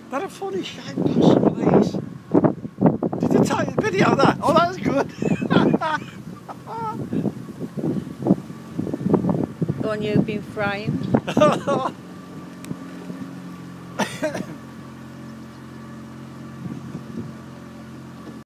That a funny shape, please. Did you take a video of that? Oh, that's good. Go on, you've been framed.